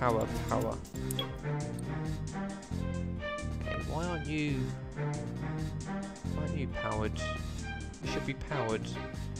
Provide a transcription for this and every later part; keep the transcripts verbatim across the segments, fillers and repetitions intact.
power, power. Okay, why aren't you... Why aren't you powered? You should be powered.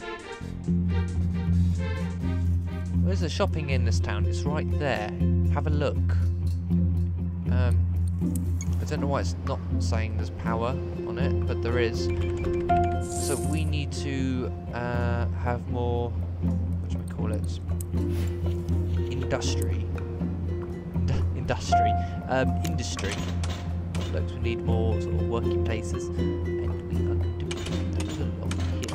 Where's the shopping in this town? It's right there. Have a look. Um, I don't know why it's not saying there's power on it, but there is. So we need to uh, have more... What do we call it? Industry. Industry. Um, industry. Looks we need more sort of working places, and we are going to put those along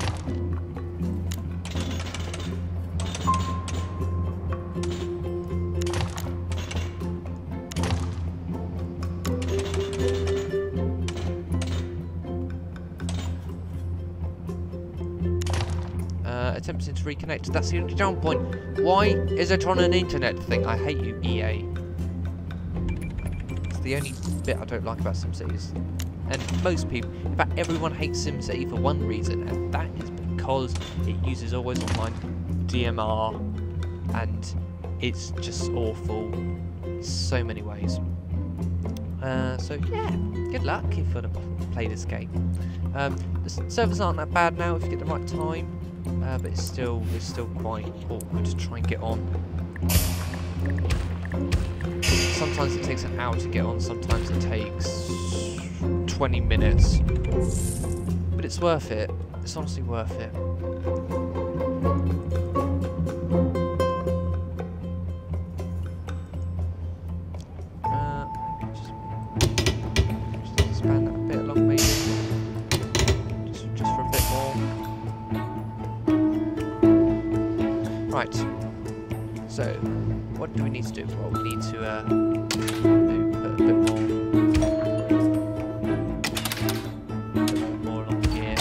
here. Uh, attempting to reconnect. That's the only down point. Why is it on an internet thing? I hate you, E A. The only bit I don't like about SimCity, and most people, in fact everyone hates SimCity for one reason, and that is because it uses always online D M R, and it's just awful in so many ways. Uh, so yeah, good luck if you want to play this game. Um, the servers aren't that bad now if you get the right time, uh, but it's still it's still quite awkward to try and get on. Sometimes it takes an hour to get on, sometimes it takes twenty minutes. But it's worth it. It's honestly worth it. Uh, just, just expand that a bit along maybe. Just, just for a bit more. Right. So, what do we need to do? Well, we need to uh, do, put a bit more, a bit more along here.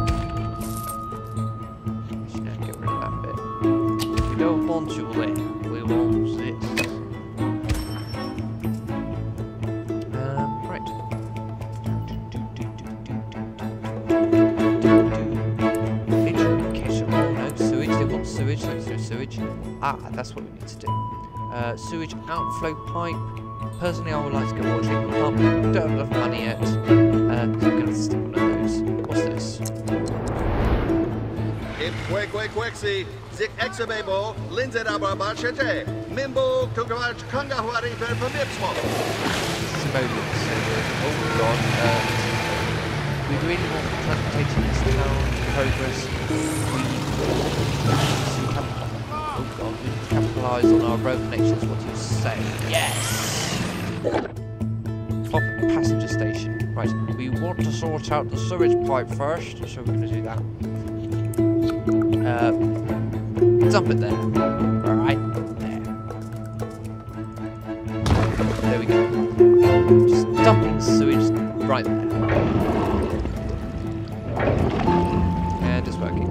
Just gonna get rid of that bit. We don't want you there. We want this. Um, right. Education. Oh no, sewage. They want sewage. Let's do sewage. Ah, that's what we need to do. Uh, sewage outflow pipe. Personally, I would like to go water treatment pump. Don't have enough money yet, uh, so I'm going to stick one of those. What's this? If quick, quick, quick, see, Zik Exababo, Lindsay Abarbachete, Mimbo, Kukawach, Kangahuari, for Mipsmo. Oh god. Uh, we really want transportation in this town progress. We Oh god, we need to capitalise on our road connections, what do you say? Yes! Top passenger station. Right, we want to sort out the sewage pipe first, so we're going to do that. Uh, dump it there. Alright, there. There we go. Just dumping sewage right there. And it's working.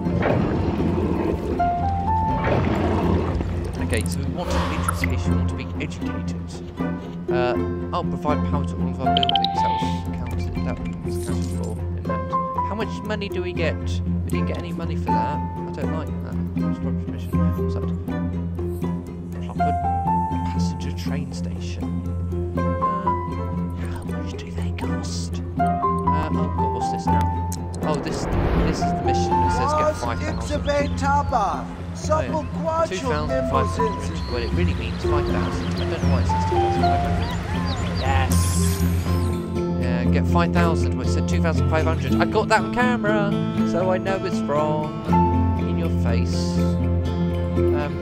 Okay, so we want to be education, we want to be educated. Uh, I'll provide power to all of our buildings. That was counted, that was counted for in that. How much money do we get? We didn't get any money for that. I don't like that. Permission. What's that? Proper passenger train station. Uh, how much do they cost? Uh, oh god, what's this now? Oh, this this is the mission. It says get five thousand. Oh, yeah. two thousand five hundred, well it really means five thousand. I don't know why it says two thousand five hundred. Yes! Yeah, get five thousand, well it said two thousand five hundred. I got that on camera, so I know it's wrong. In your face. Um,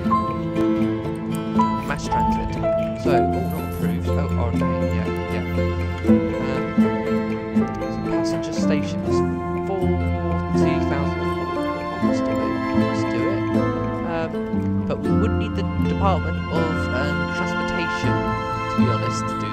Mass transit. So, oh, not approved. Oh, okay, yeah, yeah. Um, so passenger station is forty thousand. Let's do it. Let's do it. Um, but we would need the Department of um, Transportation, to be honest, to do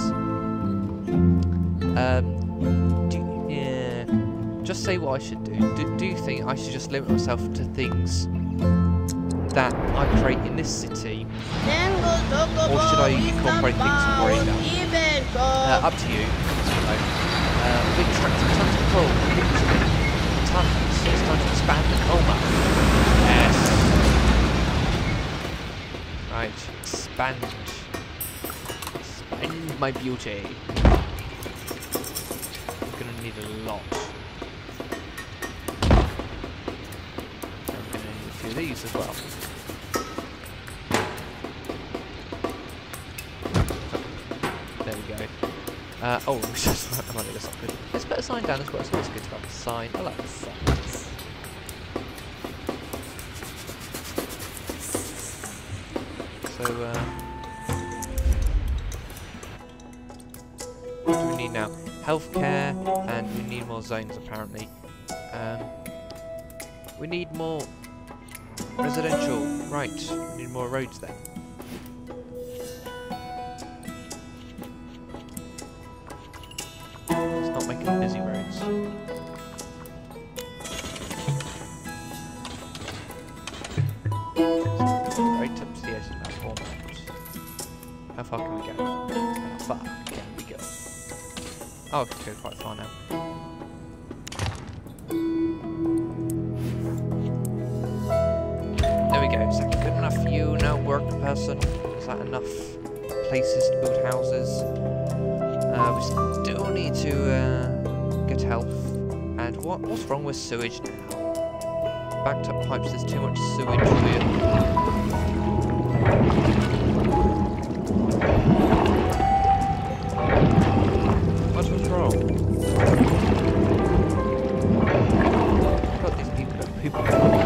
this. Um, do, yeah, just say what I should do. do. Do you think I should just limit myself to things that I create in this city? Or should I incorporate things from uh, up to you. Uh, we're extracting tons of coal. Tons. It's time to expand the coal mine. Yes. Right, expand. and my beauty. I'm gonna need a lot. I'm gonna need a few of these as well. There we go. Uh, oh, I might need a sign. Let's put a sign down as well. So it's good to have a sign. I like the signs. So, uh, what do we need now? Healthcare, and we need more zones apparently. Um, we need more residential. Right, we need more roads then. Let's not make it busy roads. Right up to the edge of that format. How far can we go? How far can we go? Oh, I can go quite far now. There we go. Is that good enough for you now, work person? Is that enough places to build houses? Uh, we still need to uh, get health. And what what's wrong with sewage now? Backed up pipes, there's too much sewage for you. What was wrong? I've got these people that people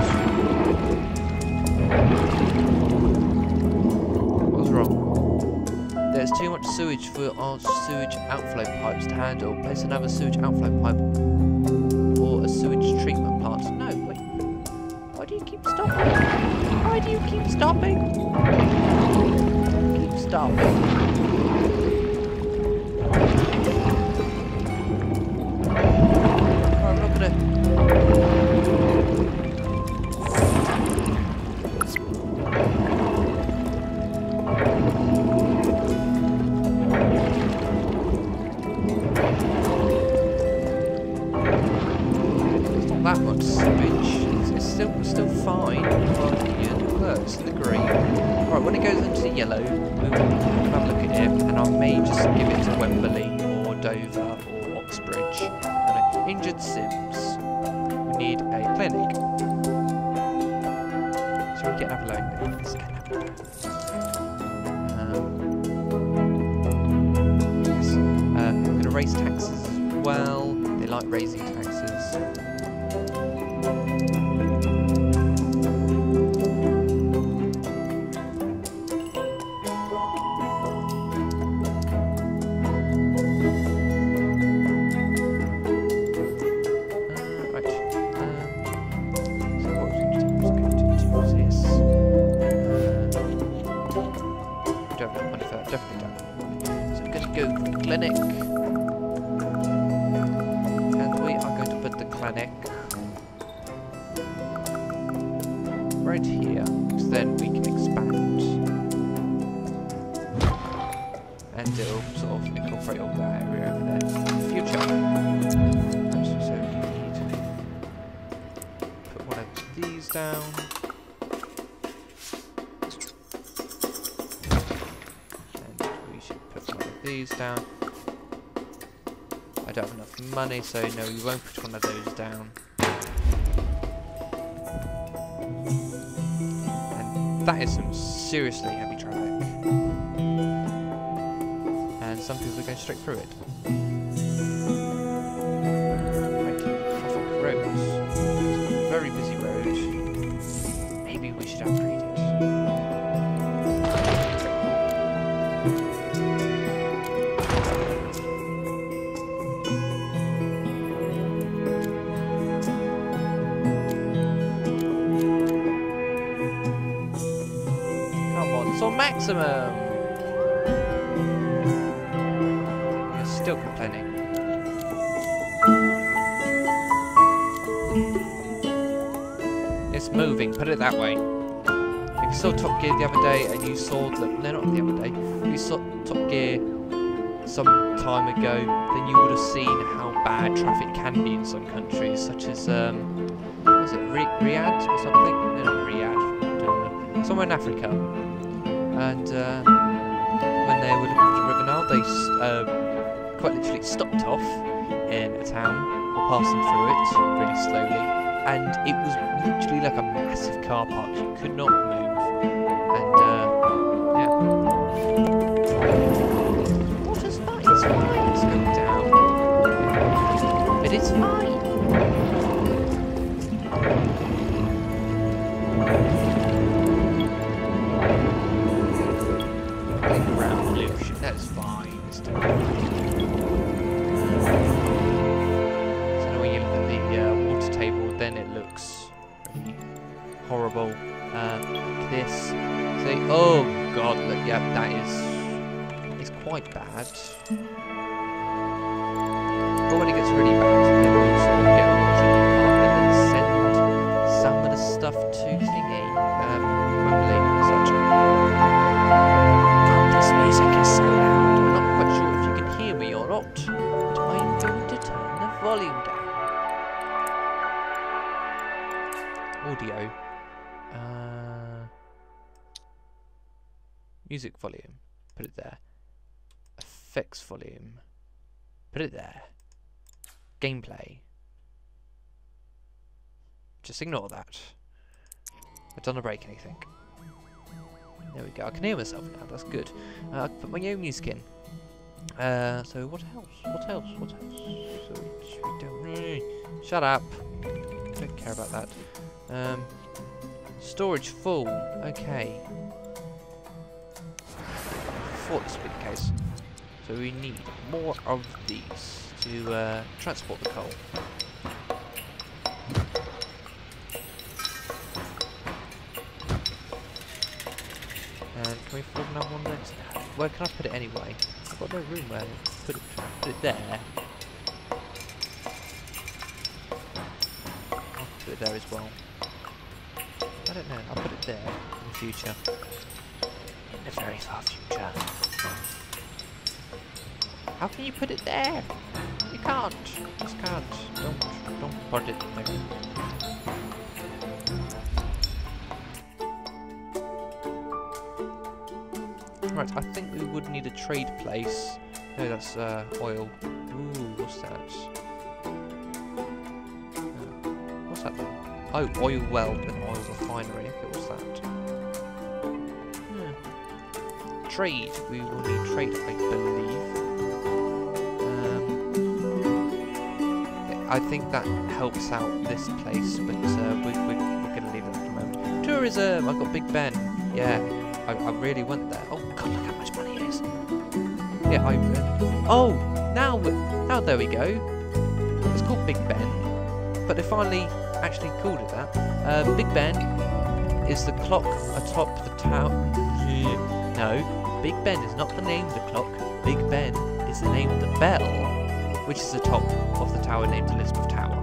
What's wrong? There's too much sewage for our sewage outflow pipes to handle. Place another sewage outflow pipe or a sewage treatment plant. No, wait. Why do you keep stopping? Why do you keep stopping? Keep stopping. Oh, I'm not gonna. It's not that much sewage. It's still still fine. Look, it's in the green. Right, when it goes into yellow, we'll have a look at it, and I may just give it to Wembley or Dover or Oxbridge. And injured Sims. We need a clinic. So we get another loan. Let's get another loan. Um, yes. uh, I'm going to raise taxes as well. They like raising taxes. Clinic, and we are going to put the clinic right here, because then we can expand, and it'll sort of incorporate all that area over there in the future. So we need to put one of these down. And we should put one of these down. I don't have enough money, so no, we won't put one of those down. And that is some seriously heavy traffic. And some people are going straight through it. Right, traffic roads. It's a very busy road. Maybe we should upgrade it. Maximum! You're still complaining. It's moving, put it that way. If you saw Top Gear the other day and you saw that, no, not the other day, if you saw Top Gear some time ago, then you would have seen how bad traffic can be in some countries, such as, um, what is it, Ri Riyadh or something? No, not Riyadh, I don't know. Somewhere in Africa. And uh, when they were looking for the River Nile, they uh, quite literally stopped off in a town, or passing through it really slowly, and it was literally like a massive car park. You could not move, and uh, yeah. Water's fine. It's fine. It's going down. But it's fine. That's fine. So now when you look at the uh, water table, then it looks really horrible. Uh, this. See, oh god, look, yeah, that is it's quite bad. But when it gets really bad, then we sort of get a watching part and then send some of the stuff to thingy, um, Wembley and such. This music is so loud. I'm not quite sure if you can hear me or not, but I'm going to turn the volume down. Audio. Uh, music volume. Put it there. Effects volume. Put it there. Gameplay. Just ignore that. I don't want to break anything. There we go. I can hear myself now. That's good. Uh, I can put my own music in. Uh, so what else? What else? What else? So we don't. Shut up. I don't care about that. Um, storage full. Okay. Thought this would be the case. So we need more of these to uh, transport the coal. And can we afford another one next? Where can I put it anyway? I've got no room where to put it. Put it there. I'll put it there as well. I don't know. I'll put it there in the future. In the very far future. How can you put it there? You can't. You just can't. Don't. Don't put it there. Right, I think we would need a trade place. No, that's uh, oil. Ooh, what's that? Uh, what's that then? Oh, oil well and oil refinery. Okay, what's that? Hmm. Trade. We will need trade, I believe. Um, I think that helps out this place, but uh, we, we, we're going to leave it at the moment. Tourism. I've got Big Ben. Yeah. I, I really went there. Oh god, look how much money it is. Yeah, I. Uh, oh, now, now there we go. It's called Big Ben, but they finally actually called it that. Uh, Big Ben is the clock atop the tower. No, Big Ben is not the name of the clock. Big Ben is the name of the bell, which is the top of the tower named Elizabeth Tower.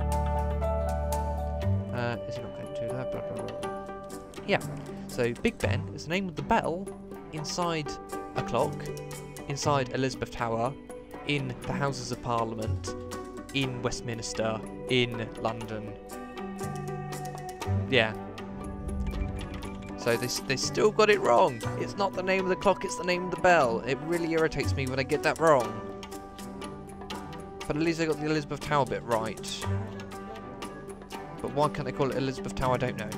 Uh, is it not going to do that? Blah, blah, blah. Yeah. So Big Ben is the name of the bell inside a clock, inside Elizabeth Tower, in the Houses of Parliament, in Westminster, in London. Yeah. So they, they still got it wrong. It's not the name of the clock, it's the name of the bell. It really irritates me when I get that wrong. But at least they got the Elizabeth Tower bit right. But why can't they call it Elizabeth Tower, I don't know.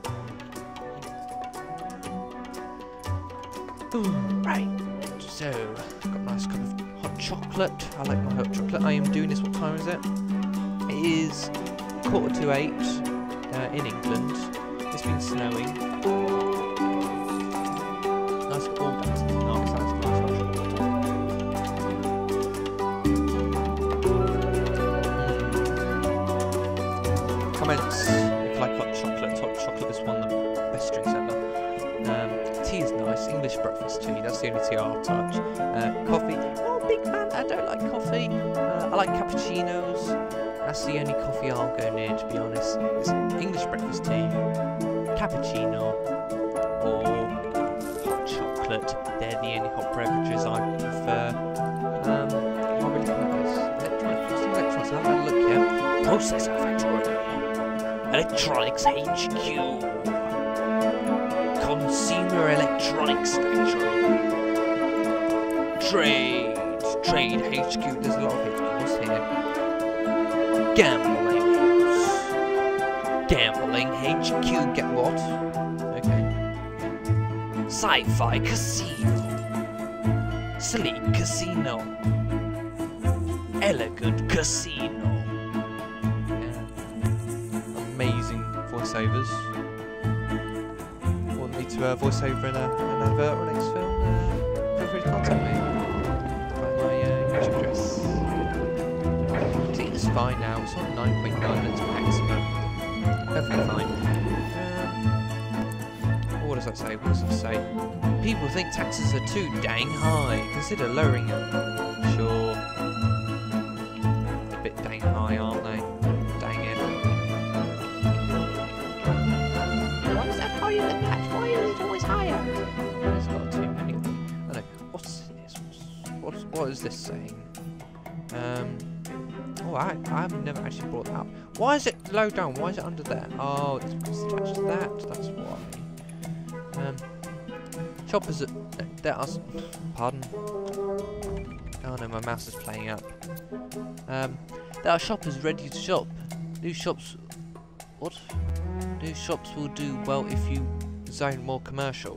Ooh, right, so got a nice cup of hot chocolate. I like my hot chocolate. I am doing this. What time is it? It is quarter to eight uh, in England. It's been snowing. Nice. Oh, that's nice. That's nice hot chocolate. Mm. Comments if you like hot chocolate. Hot chocolate is one of the best drinks ever. Um, tea is nice. English breakfast tea. That's the only tea I'll touch. Uh, coffee. Oh, big fan. I don't like coffee. Uh, I like cappuccinos. That's the only coffee I'll go near, to be honest. It's English breakfast tea, cappuccino, or hot chocolate. They're the only hot beverages I prefer. Um, what really like this? Electronics. What's the electronics? I haven't had a look yet. Processor factory. Electronics H Q. Consumer Electronics Factory. Trade! Trade H Q. There's a lot of H Qs here. Gambling house. Gambling H Q. Get what? Okay. Sci-fi casino. Sleek casino. Elegant casino. Yeah. Amazing voiceovers. Want me to uh, voice over in a, an advert or next film? Uh, feel free to contact me. Find my uh, YouTube address. I think it's fine now. It's on nine point nine. It's maximum. Perfectly fine. Um, what does that say? What does it say? People think taxes are too dang high. Consider lowering them. Sure. A bit dang high, aren't they? Dang it. Why is that higher than that? Why is it always higher? There's not too many. I don't know. What's this? What's, what's, what is this saying? Um. Oh, I, I've never actually brought that up. Why is it low down? Why is it under there? Oh, it's because it's attached to that. That's why. Um. Shoppers at... There are... Pardon? Oh no, my mouse is playing up. Um, there are shoppers ready to shop. New shops... What? New shops will do well if you zone more commercial.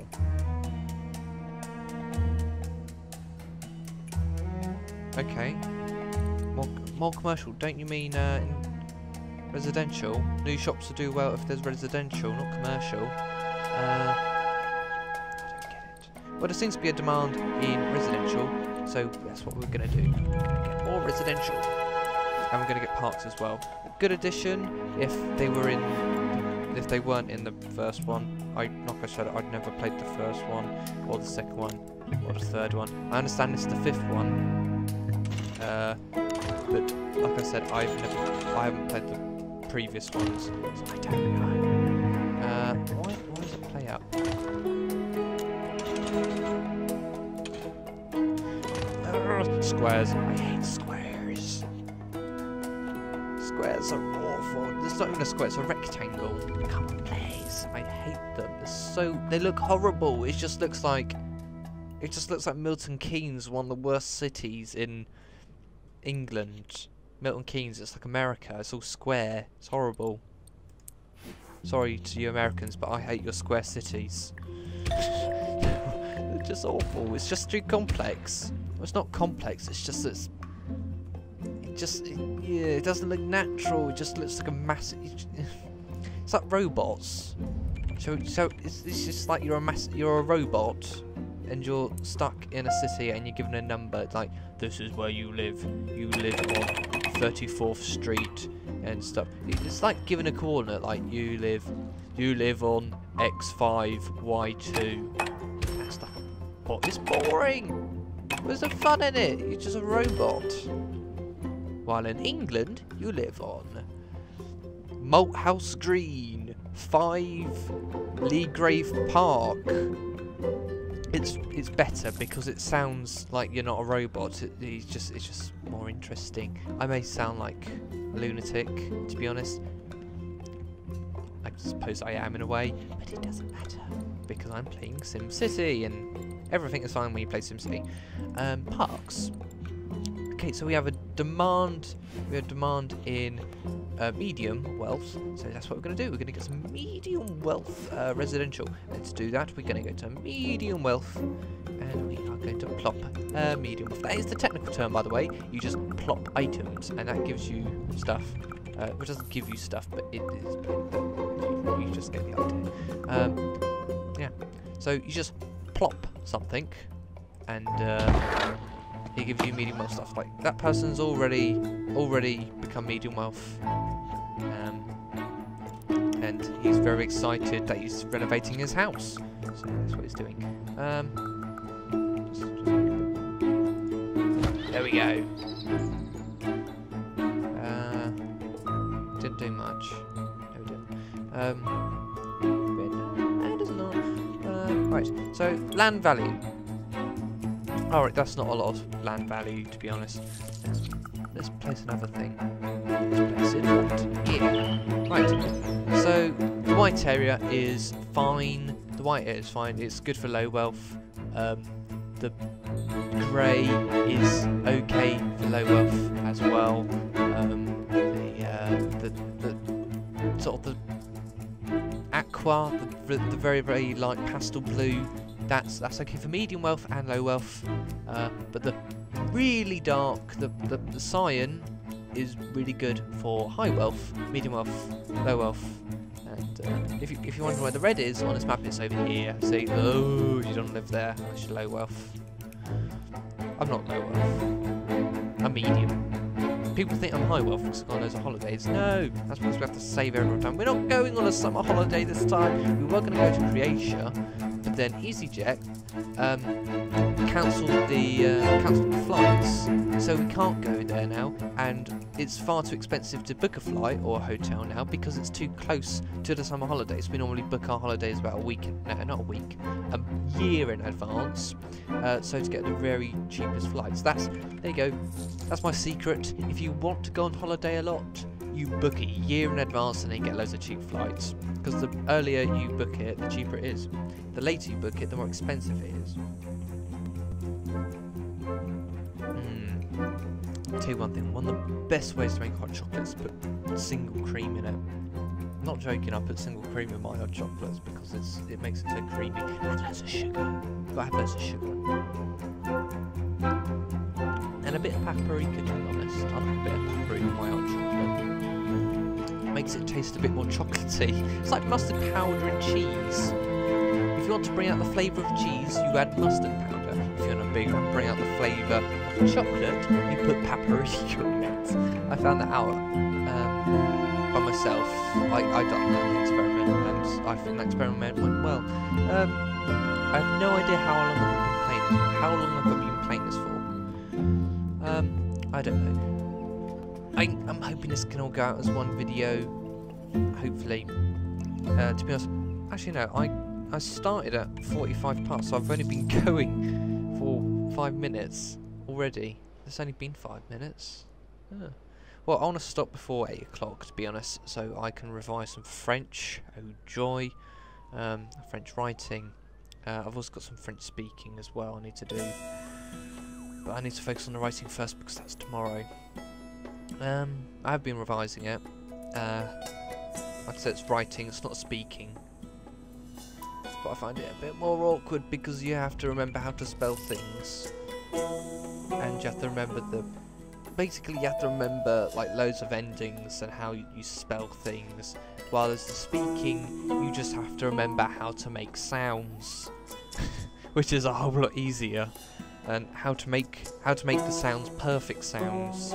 Okay. More, more commercial. Don't you mean uh, in residential? New shops will do well if there's residential, not commercial. Uh... Well, there seems to be a demand in residential, so that's what we're going to do. We're going to get more residential. And we're going to get parks as well. A good addition if they were in, if they weren't in the first one. I, like I said, I'd never played the first one, or the second one, or the third one. I understand it's the fifth one, uh, but like I said, I've never, I haven't played the previous ones, so I don't know. Uh, why, why does it play up? Squares. I hate squares. Squares are awful. There's not even a square, it's a rectangle. Come on, please. I hate them. They're so... They look horrible. It just looks like... It just looks like Milton Keynes, one of the worst cities in England. Milton Keynes, it's like America. It's all square. It's horrible. Sorry to you Americans, but I hate your square cities. They're just awful. It's just too complex. Well, it's not complex, it's just it's it just it, yeah, it doesn't look natural. It just looks like a massive. It's like robots. So so it's, it's just like you're a mass you're a robot, and you're stuck in a city, and you're given a number like this is where you live. You live on thirty-fourth Street and stuff. It's like giving a coordinate like you live you live on X five Y two. That's like what is boring. Where's the fun in it? You're just a robot. While in England, you live on Malthouse Green, five Leagrave Park. It's it's better because it sounds like you're not a robot. It, it's just it's just more interesting. I may sound like a lunatic, to be honest. I suppose I am in a way, but it doesn't matter because I'm playing SimCity and everything is fine when you play SimCity. Um, parks. Okay, so we have a demand. We have demand in uh, medium wealth. So that's what we're going to do. We're going to get some medium wealth uh, residential. And to do that, we're going to go to medium wealth, and we are going to plop uh, medium wealth. That is the technical term, by the way. You just plop items, and that gives you stuff. Uh, which doesn't give you stuff, but it is. You just get the idea. Um, yeah. So you just plop something, and uh, it gives you medium wealth stuff. Like that person's already already become medium wealth, um, and he's very excited that he's renovating his house. So that's what he's doing. Um, there we go. Uh, didn't do much. No, we didn't. Um, no, it doesn't. Uh, right. So land value. Alright, that's not a lot of land value, to be honest. Let's, let's place another thing. Let's place it right here. Right, so the white area is fine. The white area is fine. It's good for low wealth. Um, the grey is okay for low wealth as well. Um, the, uh, the the sort of the aqua, the, the very very light pastel blue, that's that's okay for medium wealth and low wealth. Uh, but the really dark, the, the the cyan is really good for high wealth, medium wealth, low wealth. And uh, if you if you wonder where the red is on this map, it's over here. See, oh, you don't live there unless you're low wealth. I'm not low wealth. I'm medium. People think I'm high wealth because I've got loads of holidays. No, that's because we have to save every time. We're not going on a summer holiday this time. We were going to go to Croatia, but then EasyJet um, cancelled the uh, cancelled the flights, so we can't go there now. And it's far too expensive to book a flight or a hotel now because it's too close to the summer holidays. We normally book our holidays about a week, no, not a week, a year in advance. Uh, so to get the very cheapest flights. That's there you go. That's my secret. If you want to go on holiday a lot, you book a year in advance and then get loads of cheap flights. Because the earlier you book it, the cheaper it is. The later you book it, the more expensive it is. Mm. I'll tell you one thing. One of the best ways to make hot chocolate is put single cream in it. I'm not joking. I put single cream in my hot chocolates because it's it makes it so creamy. And loads of sugar. But I have loads of sugar. And a bit of paprika, to be honest. I like a bit of paprika in my hot chocolate. Makes it taste a bit more chocolatey. It's like mustard powder and cheese. If you want to bring out the flavour of cheese, you add mustard powder. If you want to bring, bring out the flavour of chocolate, you put paprika in it. I found that out um, by myself. I, I done that experiment, and I think that experiment went well. Um, I have no idea how long I've been playing this for. How long have I been playing this for? Um, I don't know. I, I'm hoping this can all go out as one video, hopefully. Uh, to be honest, actually no, I, I started at forty-five past, so I've only been going for five minutes already. It's only been five minutes. Oh. Well, I want to stop before eight o'clock, to be honest, so I can revise some French. Oh joy. Um, French writing. Uh, I've also got some French speaking as well I need to do. But I need to focus on the writing first because that's tomorrow. Um, I have been revising it. Uh, like I said, it's writing, it's not speaking. But I find it a bit more awkward because you have to remember how to spell things. And you have to remember the... Basically, you have to remember like loads of endings and how you, you spell things. While as the speaking, you just have to remember how to make sounds. Which is a whole lot easier. And how to make how to make the sounds perfect sounds.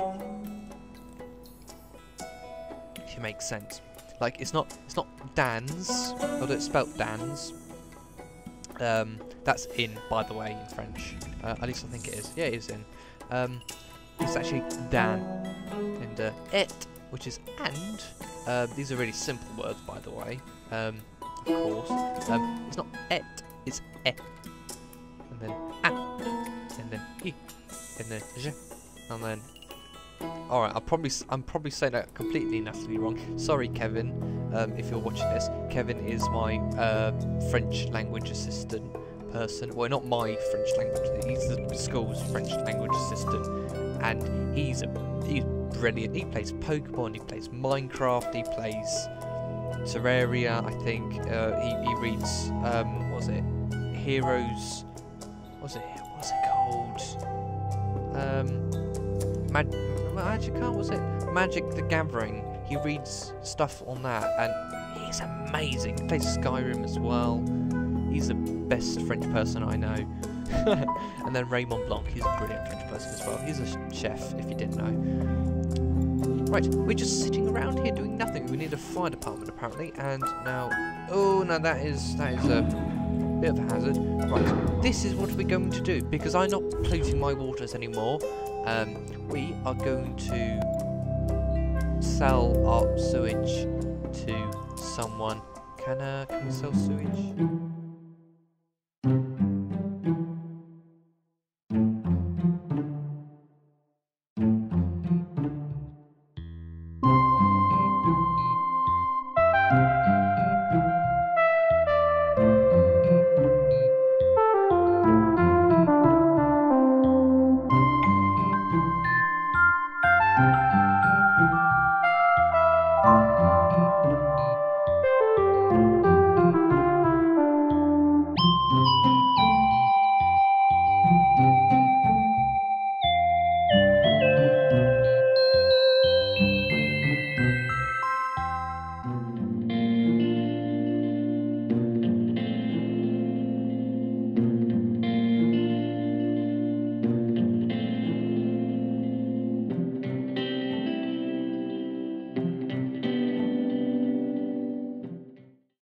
If you make sense. Like it's not it's not Dan's, although it's spelt Dan's. Um, that's in, by the way, in French. Uh, at least I think it is. Yeah, it is in. Um, it's actually Dan. And uh, et, which is and. Uh, these are really simple words, by the way. Um, of course. Um, it's not et, it's e. And then a. And then I. And then je. And then. Alright, I'll probably, I'm probably saying that completely and utterly wrong. Sorry, Kevin, um, if you're watching this. Kevin is my uh, French language assistant person. Well, not my French language, he's the school's French language assistant. And he's, a, he's brilliant. He plays Pokemon, he plays Minecraft, he plays Terraria, I think. Uh, he, he reads, um, what was it? Heroes, what was it? What's it called? Um, Mag Magic, was it? Magic the Gathering. He reads stuff on that, and he's amazing. He plays Skyrim as well. He's the best French person I know. And then Raymond Blanc, he's a brilliant French person as well. He's a chef, if you didn't know. Right, we're just sitting around here doing nothing. We need a fire department apparently, and now, oh no, that is that is a bit of a hazard. Right, this is what we're going to do because I'm not polluting my waters anymore. Um, we are going to sell our sewage to someone. Can uh, can we sell sewage?